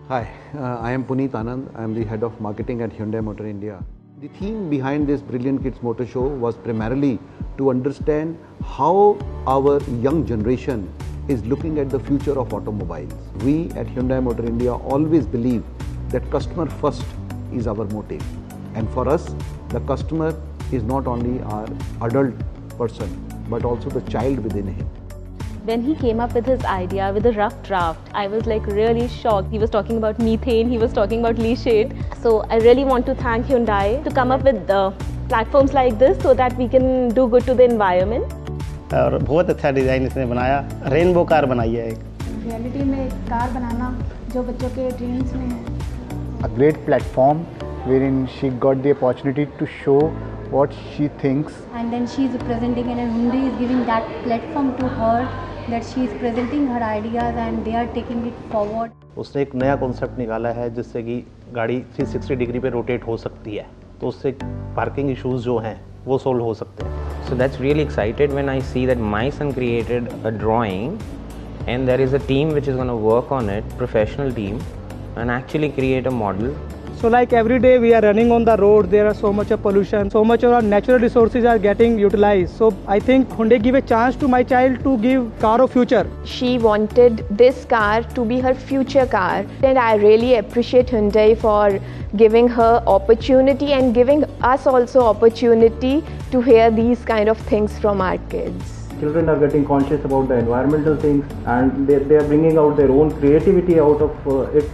Hi, I am Puneet Anand. I am the head of marketing at Hyundai Motor India. The theme behind this Brilliant Kids Motor Show was primarily to understand how our young generation is looking at the future of automobiles. We at Hyundai Motor India always believe that customer first is our motive. And for us, the customer is not only our adult person, but also the child within him. When he came up with his idea with a rough draft, I was like really shocked. He was talking about methane, he was talking about leachate. So I really want to thank Hyundai to come up with platforms like this so that we can do good to the environment. और बहुत अच्छा design इसने बनाया, rainbow car बनाई है एक। Reality में एक कार बनाना जो बच्चों के ड्रीम्स में है। A great platform wherein she got the opportunity to show what she thinks. And then she is presenting and Hyundai is giving that platform to her that she is presenting her ideas and they are taking it forward. उसने एक नया concept निकाला है जिससे कि गाड़ी 360 degree पे rotate हो सकती है, तो उससे पार्किंग इश्यूज जो हैं वो सोल्व हो सकते हैं. So that's really excited when I see that my son created a drawing and there is a team which is going to work on it, professional team, and actually create a model. So like every day we are running on the road, there are so much of pollution, so much of our natural resources are getting utilized. So I think Hyundai give a chance to my child to give car of future. She wanted this car to be her future car, and I really appreciate Hyundai for giving her opportunity and giving us also opportunity to hear these kind of things from our kids. Children are getting conscious about the environmental things and they are bringing out their own creativity out of it.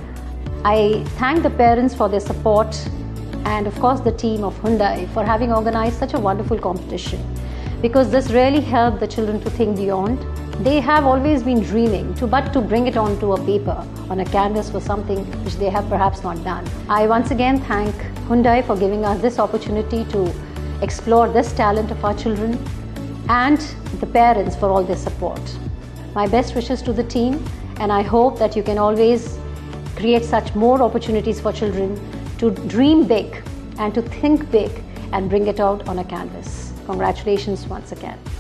I thank the parents for their support and of course the team of Hyundai for having organized such a wonderful competition, because this really helped the children to think beyond. They have always been dreaming but to bring it onto a paper, on a canvas, was something which they have perhaps not done. I once again thank Hyundai for giving us this opportunity to explore this talent of our children, and the parents for all their support. My best wishes to the team, and I hope that you can always create such more opportunities for children to dream big and to think big and bring it out on a canvas. Congratulations once again.